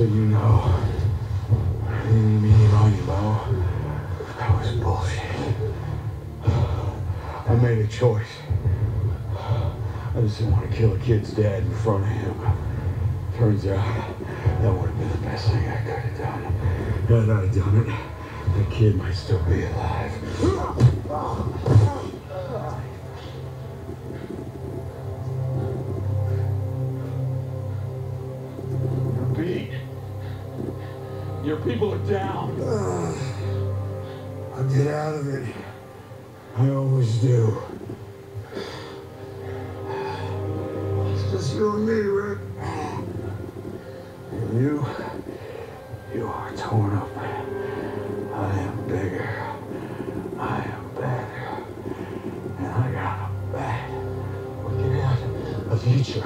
So you know, me on you, Mo. That was bullshit. I made a choice. I just didn't want to kill a kid's dad in front of him. Turns out, that would have been the best thing I could have done. Had I done it, the kid might still be alive. You're beat. Your people are down. I'll get out of it. I always do. It's just you and me, Rick. And you are torn up. I am bigger. I am better. And I got a bad. We can have a future.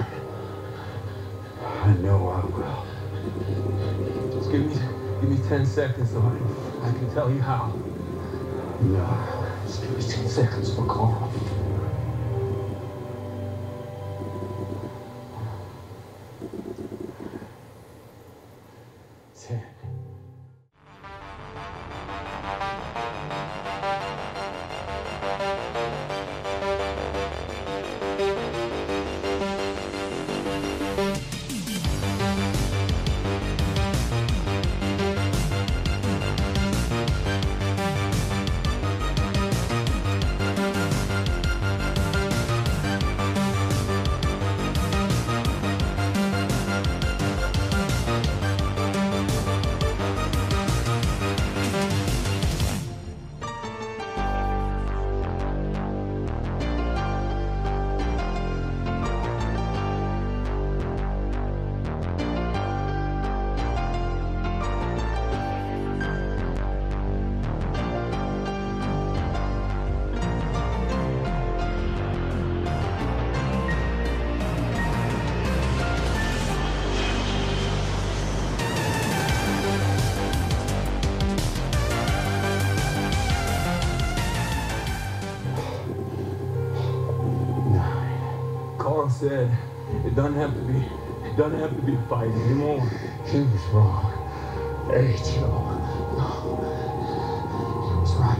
I know I will. Just give me 10 seconds so I can tell you how. No, just give me 10 seconds for Carl. 10. Carl said it doesn't have to be a fight anymore. He was wrong. Hey, Joe. He was right.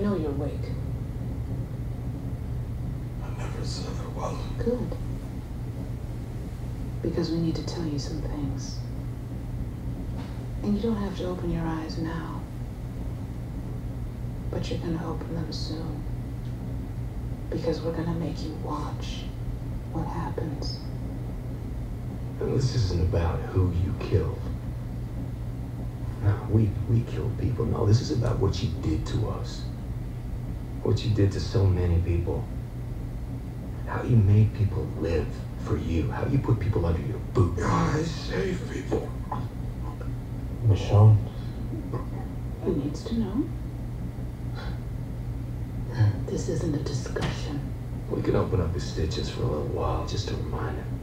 know you're awake. I never said I wasn't. Good. Because we need to tell you some things. And you don't have to open your eyes now. But you're gonna open them soon. Because we're gonna make you watch what happens. And this isn't about who you killed. No, we killed people. No, this is about what you did to us. What you did to so many people. How you made people live for you. How you put people under your boot. I save people. Michonne? Who needs to know? This isn't a discussion. We can open up his stitches for a little while, just to remind him.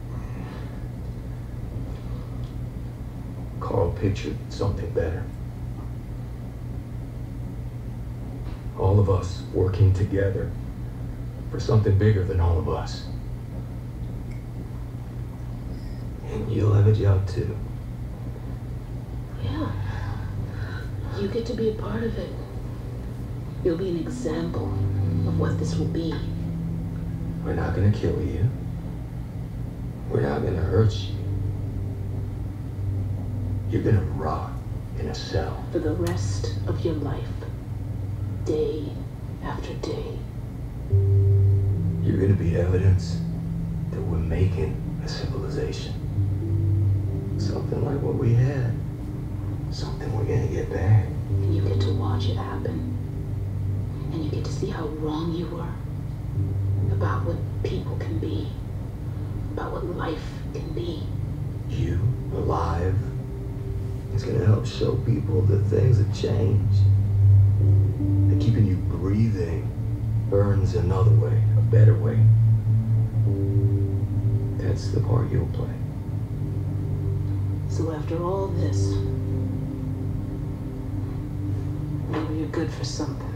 Carl pictured something better. All of us working together for something bigger than all of us. And you'll have a job too. Yeah. You get to be a part of it. You'll be an example of what this will be. We're not gonna kill you. We're not gonna hurt you. You're gonna rot in a cell. For the rest of your life. Day after day. You're gonna be evidence that we're making a civilization. Something like what we had. Something we're gonna get back. And you get to watch it happen. And you get to see how wrong you were. About what people can be. About what life can be. You, alive, is gonna help show people that things have changed. That keeping you breathing earns another way, a better way. That's the part you'll play. So after all this, maybe you're good for something.